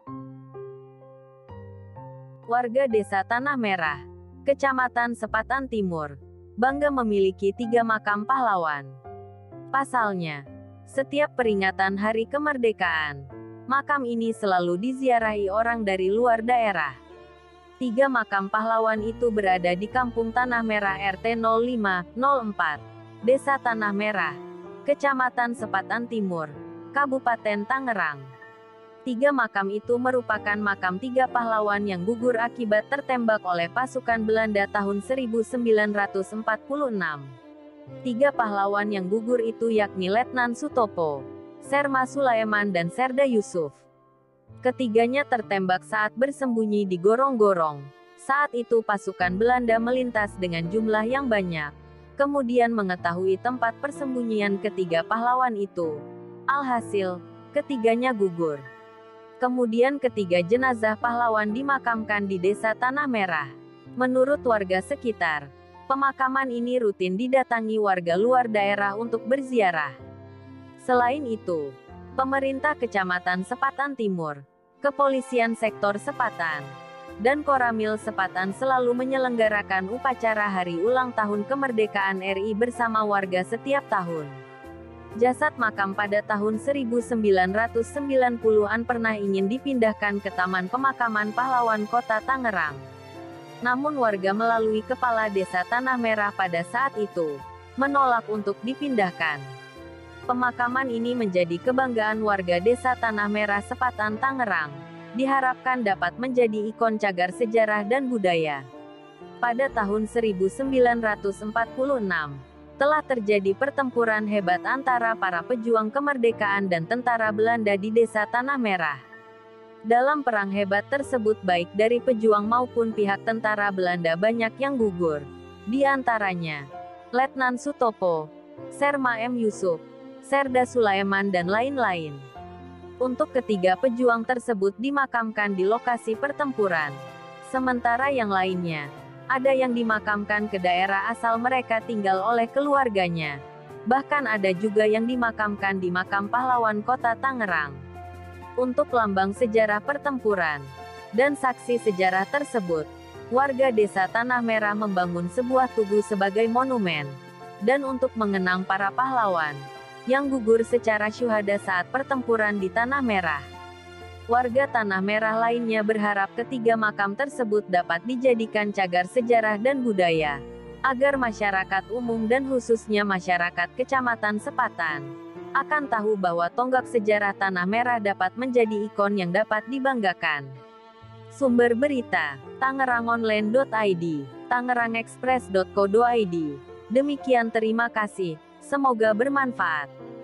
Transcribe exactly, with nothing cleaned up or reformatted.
Warga Desa Tanah Merah, Kecamatan Sepatan Timur, bangga memiliki tiga makam pahlawan. Pasalnya, setiap peringatan Hari Kemerdekaan, makam ini selalu diziarahi orang dari luar daerah. Tiga makam pahlawan itu berada di Kampung Tanah Merah R T nol lima nol empat, Desa Tanah Merah, Kecamatan Sepatan Timur, Kabupaten Tangerang. Tiga makam itu merupakan makam tiga pahlawan yang gugur akibat tertembak oleh pasukan Belanda tahun seribu sembilan ratus empat puluh enam. Tiga pahlawan yang gugur itu yakni Letnan Sutopo, Serma Sulaiman dan Serda Yusuf. Ketiganya tertembak saat bersembunyi di gorong-gorong. Saat itu pasukan Belanda melintas dengan jumlah yang banyak, kemudian mengetahui tempat persembunyian ketiga pahlawan itu. Alhasil, ketiganya gugur. Kemudian ketiga jenazah pahlawan dimakamkan di Desa Tanah Merah. Menurut warga sekitar, pemakaman ini rutin didatangi warga luar daerah untuk berziarah. Selain itu, pemerintah Kecamatan Sepatan Timur, Kepolisian Sektor Sepatan, dan Koramil Sepatan selalu menyelenggarakan upacara Hari Ulang Tahun Kemerdekaan R I bersama warga setiap tahun. Jasad makam pada tahun seribu sembilan ratus sembilan puluhan pernah ingin dipindahkan ke Taman Pemakaman Pahlawan Kota Tangerang. Namun warga melalui Kepala Desa Tanah Merah pada saat itu menolak untuk dipindahkan. Pemakaman ini menjadi kebanggaan warga Desa Tanah Merah Sepatan Tangerang. Diharapkan dapat menjadi ikon cagar sejarah dan budaya. Pada tahun seribu sembilan ratus empat puluh enam, telah terjadi pertempuran hebat antara para pejuang kemerdekaan dan tentara Belanda di Desa Tanah Merah. Dalam perang hebat tersebut baik dari pejuang maupun pihak tentara Belanda banyak yang gugur. Di antaranya, Letnan Sutopo, Serma M. Yusuf, Serda Sulaiman dan lain-lain. Untuk ketiga pejuang tersebut dimakamkan di lokasi pertempuran. Sementara yang lainnya, ada yang dimakamkan ke daerah asal mereka tinggal oleh keluarganya. Bahkan ada juga yang dimakamkan di makam pahlawan Kota Tangerang. Untuk lambang sejarah pertempuran dan saksi sejarah tersebut, warga Desa Tanah Merah membangun sebuah tugu sebagai monumen. Dan untuk mengenang para pahlawan yang gugur secara syuhada saat pertempuran di Tanah Merah. Warga Tanah Merah lainnya berharap ketiga makam tersebut dapat dijadikan cagar sejarah dan budaya, agar masyarakat umum dan khususnya masyarakat Kecamatan Sepatan akan tahu bahwa tonggak sejarah Tanah Merah dapat menjadi ikon yang dapat dibanggakan. Sumber berita, tangerangonline titik i d, tangerangexpress titik co titik i d. Demikian, terima kasih, semoga bermanfaat.